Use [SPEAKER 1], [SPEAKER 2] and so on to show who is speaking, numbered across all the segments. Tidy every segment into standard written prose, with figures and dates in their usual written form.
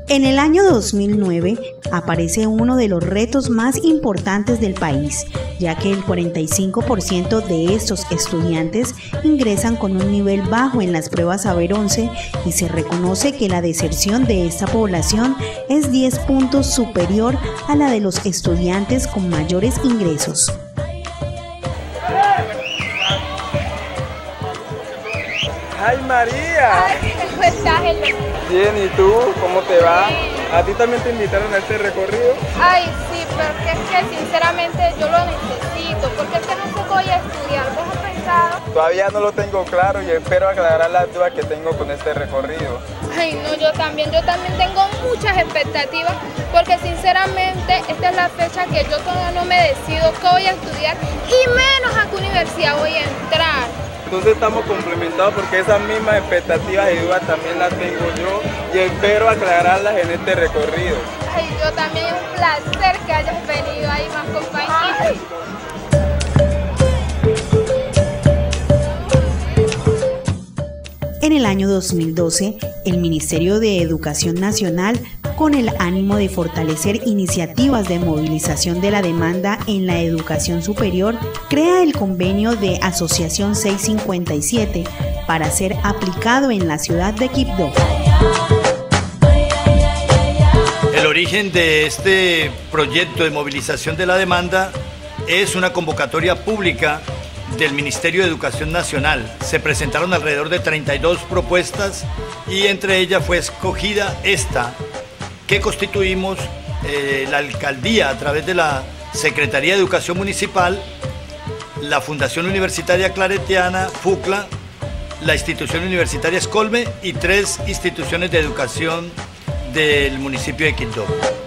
[SPEAKER 1] En el año 2009 aparece uno de los retos más importantes del país, ya que el 45% de estos estudiantes ingresan con un nivel bajo en las pruebas Saber 11 y se reconoce que la deserción de esta población es 10 puntos superior a la de los estudiantes con mayores ingresos.
[SPEAKER 2] ¡Ay, María!
[SPEAKER 3] Ay, ¿cómo estás, Helen?
[SPEAKER 2] Bien, ¿y tú? ¿Cómo te va? ¿A ti también te invitaron a este recorrido?
[SPEAKER 3] Ay, sí, porque es que sinceramente yo lo necesito, porque es que no sé qué voy a estudiar. ¿Vos has pensado?
[SPEAKER 2] Todavía no lo tengo claro y espero aclarar las dudas que tengo con este recorrido.
[SPEAKER 3] Ay, no, yo también tengo muchas expectativas, porque sinceramente esta es la fecha que yo todavía no me decido qué voy a estudiar y menos a qué universidad voy a entrar.
[SPEAKER 2] Entonces estamos complementados porque esas mismas expectativas y dudas también las tengo yo y espero aclararlas en este recorrido.
[SPEAKER 3] Ay, yo también, es un placer que hayas venido ahí más compañía.
[SPEAKER 1] En el año 2012, el Ministerio de Educación Nacional, con el ánimo de fortalecer iniciativas de movilización de la demanda en la educación superior, crea el convenio de Asociación 657 para ser aplicado en la ciudad de Quibdó.
[SPEAKER 4] El origen de este proyecto de movilización de la demanda es una convocatoria pública del Ministerio de Educación Nacional. Se presentaron alrededor de 32 propuestas y entre ellas fue escogida esta, que constituimos la alcaldía a través de la Secretaría de Educación Municipal, la Fundación Universitaria Claretiana, FUCLA, la institución universitaria Escolme y 3 instituciones de educación del municipio de Quibdó.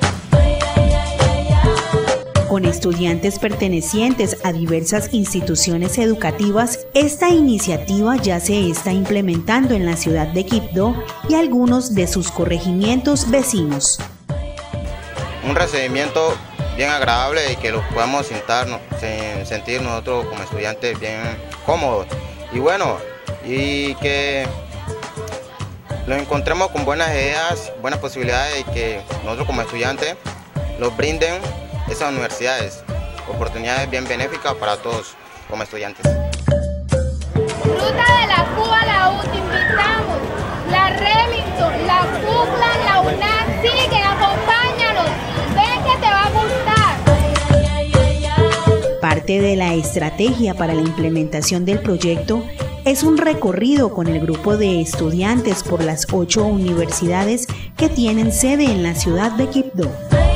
[SPEAKER 1] Con estudiantes pertenecientes a diversas instituciones educativas, esta iniciativa ya se está implementando en la ciudad de Quibdó y algunos de sus corregimientos vecinos.
[SPEAKER 5] Un recibimiento bien agradable y que lo podamos sentir nosotros como estudiantes bien cómodos. Y bueno, y que lo encontremos con buenas ideas, buenas posibilidades y que nosotros como estudiantes los brinden esas universidades, oportunidades bien benéficas para todos como estudiantes.
[SPEAKER 3] Ruta de la Cuba, la U, te invitamos. La Remington, la FUCLA, la UNAM, sigue, acompáñanos. Ven que te va a gustar.
[SPEAKER 1] Parte de la estrategia para la implementación del proyecto es un recorrido con el grupo de estudiantes por las 8 universidades que tienen sede en la ciudad de Quibdó.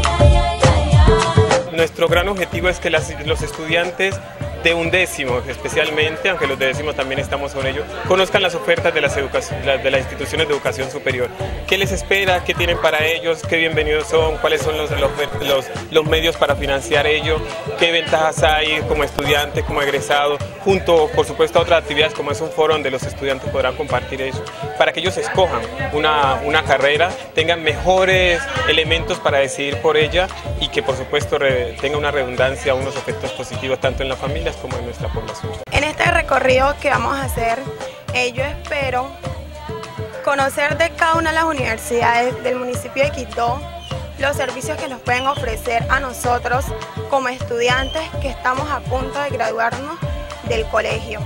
[SPEAKER 6] Nuestro gran objetivo es que los estudiantes de 11º especialmente, aunque los de 10º también estamos con ello, conozcan las ofertas de las instituciones de educación superior. ¿Qué les espera? ¿Qué tienen para ellos? ¿Qué bienvenidos son? ¿Cuáles son los medios para financiar ello? ¿Qué ventajas hay como estudiantes, como egresados? Junto, por supuesto, a otras actividades como es un foro donde los estudiantes podrán compartir eso, para que ellos escojan una carrera, tengan mejores elementos para decidir por ella y que, por supuesto, tenga una redundancia, unos efectos positivos tanto en las familias como en nuestra población.
[SPEAKER 7] En este recorrido que vamos a hacer, yo espero conocer de cada una de las universidades del municipio de Quibdó los servicios que nos pueden ofrecer a nosotros como estudiantes que estamos a punto de graduarnos del colegio.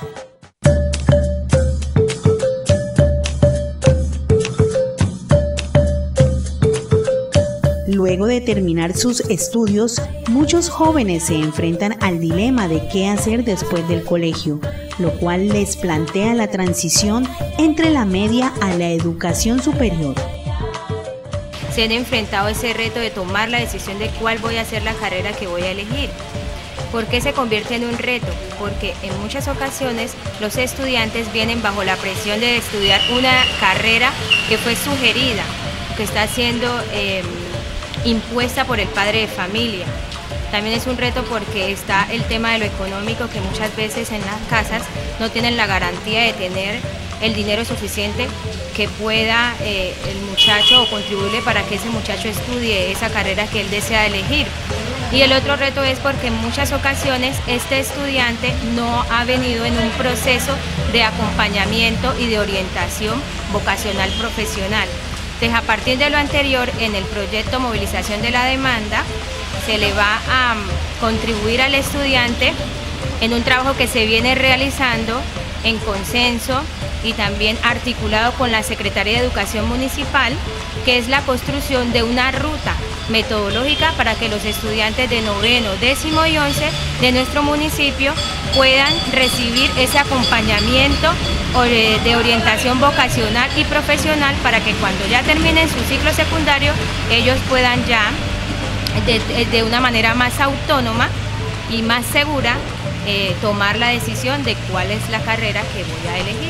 [SPEAKER 1] Luego de terminar sus estudios, muchos jóvenes se enfrentan al dilema de qué hacer después del colegio, lo cual les plantea la transición entre la media a la educación superior.
[SPEAKER 8] Se han enfrentado a ese reto de tomar la decisión de cuál voy a hacer la carrera que voy a elegir. ¿Por qué se convierte en un reto? Porque en muchas ocasiones los estudiantes vienen bajo la presión de estudiar una carrera que fue sugerida, que está siendo impuesta por el padre de familia. También es un reto porque está el tema de lo económico, que muchas veces en las casas no tienen la garantía de tener el dinero suficiente que pueda el muchacho o contribuirle para que ese muchacho estudie esa carrera que él desea elegir. Y el otro reto es porque en muchas ocasiones este estudiante no ha venido en un proceso de acompañamiento y de orientación vocacional profesional. Entonces, a partir de lo anterior, en el proyecto Movilización de la Demanda, se le va a contribuir al estudiante en un trabajo que se viene realizando en consenso y también articulado con la Secretaría de Educación Municipal, que es la construcción de una ruta metodológica para que los estudiantes de noveno, décimo y 11 de nuestro municipio puedan recibir ese acompañamiento de orientación vocacional y profesional para que cuando ya terminen su ciclo secundario ellos puedan ya de una manera más autónoma y más segura tomar la decisión de cuál es la carrera que voy a elegir.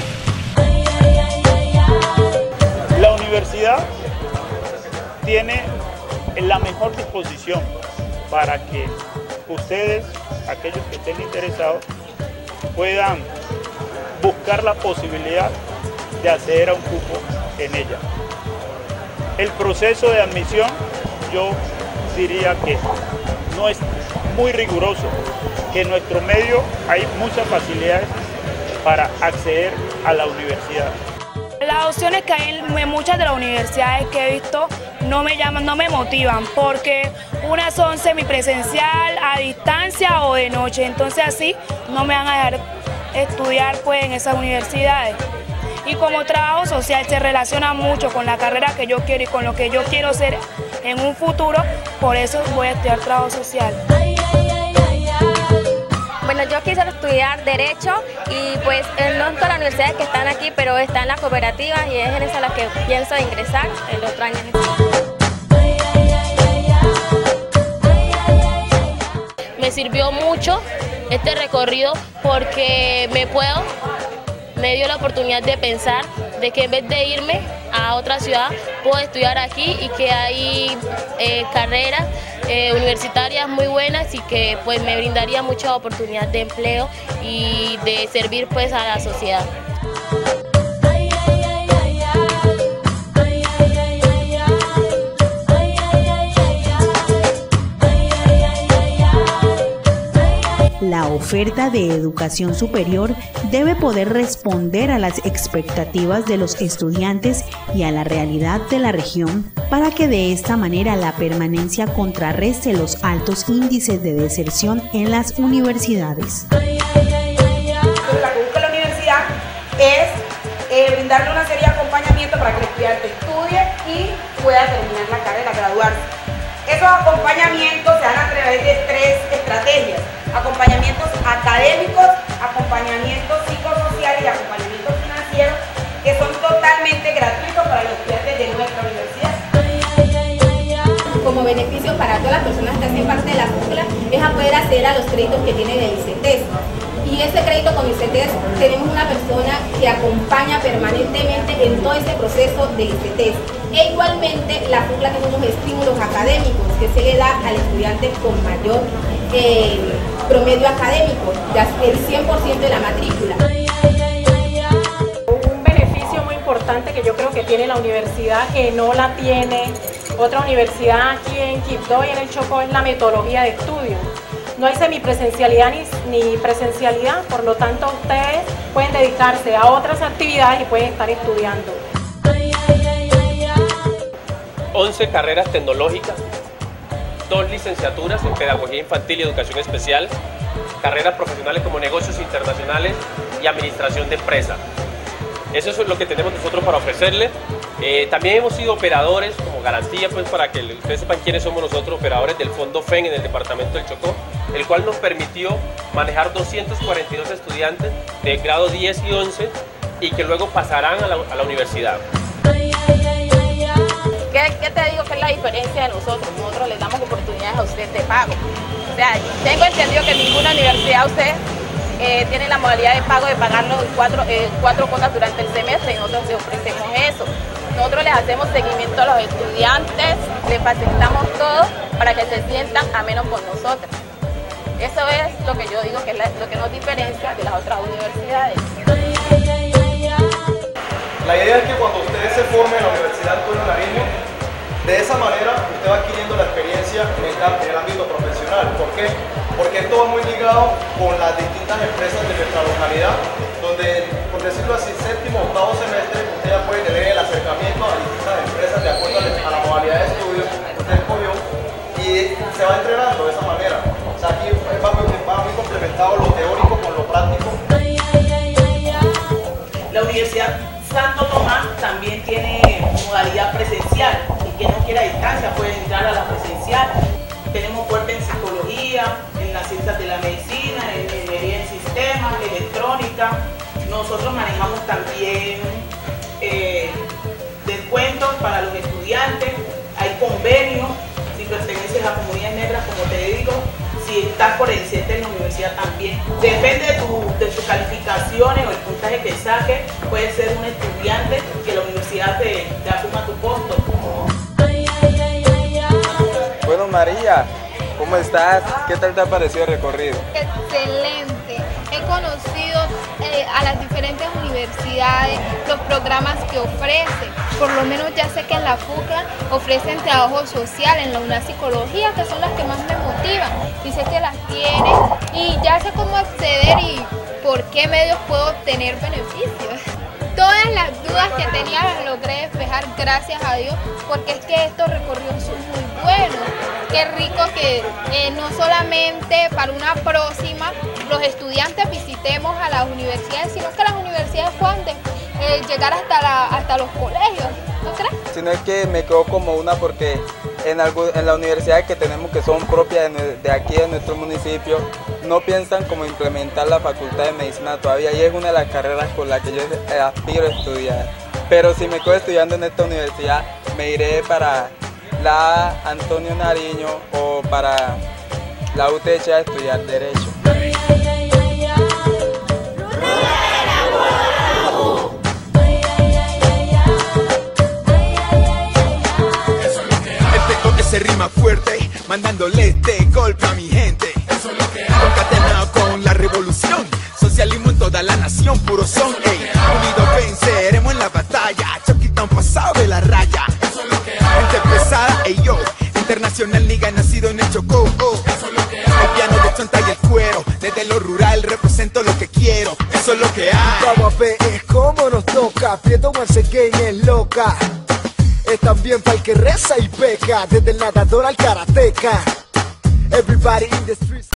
[SPEAKER 9] La universidad tiene la mejor disposición para que ustedes, aquellos que estén interesados, puedan buscar la posibilidad de acceder a un cupo en ella. El proceso de admisión, yo diría que no es muy riguroso, que en nuestro medio hay muchas facilidades para acceder a la universidad.
[SPEAKER 10] Las opciones que hay en muchas de las universidades que he visto no me llaman, no me motivan, porque unas son semipresencial, a distancia o de noche, entonces así no me van a dejar estudiar pues en esas universidades. Y como trabajo social se relaciona mucho con la carrera que yo quiero y con lo que yo quiero ser en un futuro, por eso voy a estudiar trabajo social.
[SPEAKER 11] Bueno, yo quisiera estudiar Derecho y pues no en todas las universidades que están aquí, pero está en las cooperativas y es en esa la que pienso ingresar el otro año.
[SPEAKER 12] Me sirvió mucho este recorrido porque me dio la oportunidad de pensar de que en vez de irme a otra ciudad, puedo estudiar aquí y que hay carreras universitarias muy buenas y que pues me brindaría mucha oportunidad de empleo y de servir pues a la sociedad.
[SPEAKER 1] La oferta de educación superior debe poder responder a las expectativas de los estudiantes y a la realidad de la región para que de esta manera la permanencia contrarreste los altos índices de deserción en las universidades.
[SPEAKER 13] Lo que busca la universidad es brindarle una serie de acompañamientos para que el estudiante estudie y pueda terminar la carrera, graduarse. Esos acompañamientos se dan a través de 3 estrategias: acompañamientos académicos, acompañamientos psicosociales y acompañamientos financieros, que son totalmente gratuitos para los estudiantes de nuestra universidad.
[SPEAKER 14] Como beneficio para todas las personas que hacen parte de la cúpula es a poder acceder a los créditos que tiene el ICETES. Y ese crédito con ICETES tenemos una persona que acompaña permanentemente en todo este proceso del ICETES. E igualmente la cúpula tiene unos estímulos académicos que se le da al estudiante con mayor promedio académico, ya el 100% de la matrícula.
[SPEAKER 15] Un beneficio muy importante que yo creo que tiene la universidad, que no la tiene otra universidad aquí en Quibdó y en el Chocó, es la metodología de estudio. No hay semipresencialidad ni presencialidad, por lo tanto ustedes pueden dedicarse a otras actividades y pueden estar estudiando.
[SPEAKER 6] 11 carreras tecnológicas, 2 licenciaturas en Pedagogía Infantil y Educación Especial, carreras profesionales como Negocios Internacionales y Administración de Empresa. Eso es lo que tenemos nosotros para ofrecerles. También hemos sido operadores como garantía, pues, para que ustedes sepan quiénes somos nosotros, operadores del Fondo FEN en el departamento del Chocó, el cual nos permitió manejar 242 estudiantes de grado 10 y 11 y que luego pasarán a la universidad.
[SPEAKER 16] ¿Qué te digo que es la diferencia de nosotros? Nosotros les damos oportunidades a ustedes de pago. O sea, tengo entendido que ninguna universidad usted tiene la modalidad de pago de pagarlo en cuatro cuotas durante el semestre y nosotros les ofrecemos eso. Nosotros les hacemos seguimiento a los estudiantes, les facilitamos todo para que se sientan amenos con nosotros. Eso es lo que yo digo que es lo que nos diferencia de las otras universidades.
[SPEAKER 17] La idea es que cuando ustedes se formen en la Universidad Antonio Nariño, de esa manera usted va adquiriendo la experiencia en el ámbito profesional. ¿Por qué? Porque esto va muy ligado con las distintas empresas de nuestra localidad, donde, por decirlo así, séptimo o octavo semestre, usted ya puede tener el acercamiento a distintas empresas
[SPEAKER 18] Universidad Santo Tomás también tiene modalidad presencial. El que no quiera distancia puede entrar a la presencial. Tenemos fuerte en psicología, en las ciencias de la medicina, en ingeniería en sistemas, electrónica. Nosotros manejamos también descuentos para los estudiantes, hay convenios, si perteneces a comunidades negras, como te digo, si estás por el ICETEX en la universidad también. Depende de tus calificaciones o el puntaje que saques, puedes ser un estudiante que la universidad te asuma tu costo.
[SPEAKER 2] Bueno, María, ¿cómo estás? ¿Qué tal te ha parecido el recorrido?
[SPEAKER 3] Excelente. He conocido a las diferentes universidades, los programas que ofrecen. Por lo menos ya sé que en la FUCLA ofrecen trabajo social, en la UNA Psicología, que son las que más me motivan. Y sé que las tienen y ya sé cómo acceder y por qué medios puedo obtener beneficios. Todas las dudas que tenía las logré despejar, gracias a Dios, porque es que estos recorridos son muy buenos. Qué rico que no solamente para una próxima los estudiantes visitemos a las universidades, sino que las universidades puedan llegar hasta los colegios, ¿no crees?
[SPEAKER 2] Sino es que me quedo como una porque en las universidades que tenemos que son propias de aquí de nuestro municipio, no piensan cómo implementar la facultad de medicina todavía y es una de las carreras con las que yo aspiro a estudiar. Pero si me quedo estudiando en esta universidad, me iré para la Antonio Nariño o para la UTH a estudiar Derecho.
[SPEAKER 19] Se rima fuerte, mandándole este golpe a mi gente. Eso es lo que hay. Concatenado con la revolución, socialismo en toda la nación, puro son, ey. Unidos venceremos en la batalla, Choquitán pasado de la raya. Eso es lo que hay. Gente pesada, ey yo, internacional nigga nacido en el Chocó. Eso es lo que hay. El piano de chonta y el cuero, desde lo rural represento lo que quiero. Eso es lo que hay.
[SPEAKER 20] Vamos a ver cómo nos toca, Prieto once again es loca. Es también para el que reza y peca, desde el nadador al karateca. Everybody in the streets.